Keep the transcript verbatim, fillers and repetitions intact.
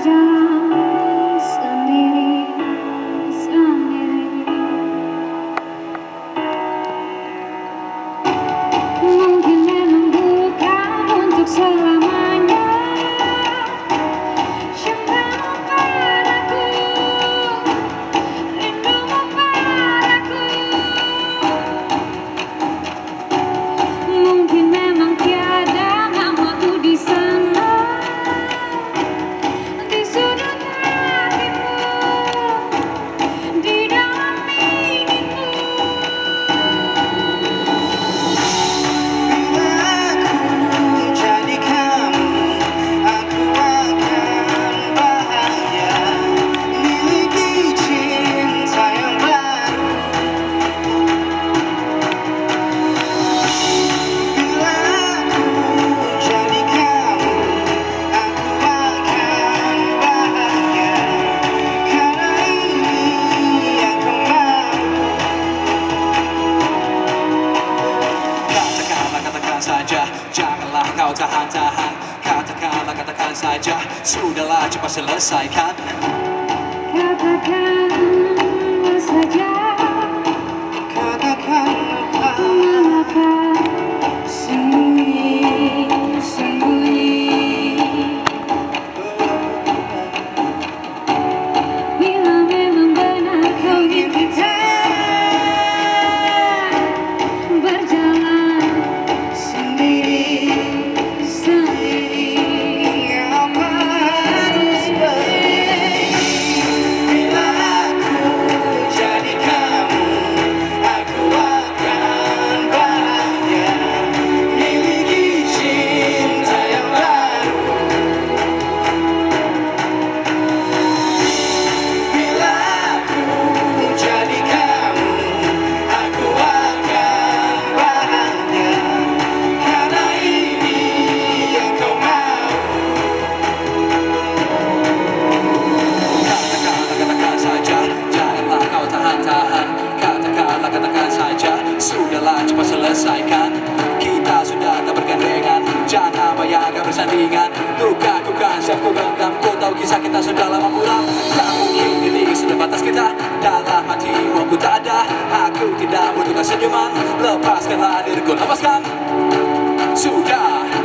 berjalan sendiri, sendiri. Mungkin memang bukan untuk selamanya. Cintamu padaku, rindumu padaku. Mungkin memang tiada namaku di sana, di sudut hatimu, di dalam mimpiku. Jadi kamu, aku akan bahagia, miliki cinta yang baru. Bila aku jadi kamu, aku akan bahagia, karena ini yang kau mau. Katakanlah, katakan saja, janganlah kau tahan-tahan. Katakanlah, katakan saja, sudahlah cepat selesaikan. Katakanlah saja, Katakanlah, mengapa sembunyi-sembunyi? Bila memang benar kau ingin kita berjalan sendiri, sendiri. apa harus pergi? Bila aku jadi kamu, aku akan bahagia, miliki cinta yang baru. Bila aku jadi kamu, aku akan bahagia, karena ini yang kau mau. Katakanlah, katakan saja, janganlah kau tahan-tahan. Katakanlah, katakan saja, sudahlah cepat selesaikan. Kita sudah tak bergandengan, jangan bayangkan bersandingan. Luka-ku kan siap ku genggam, kau tahu kisah kita sudah lama pulang. Tak mungkin ini sudah batas kita, dalam hatimu aku tak ada. Aku tidak butuhkan senyuman, lepaskanlah diriku, lepaskan. Sudah.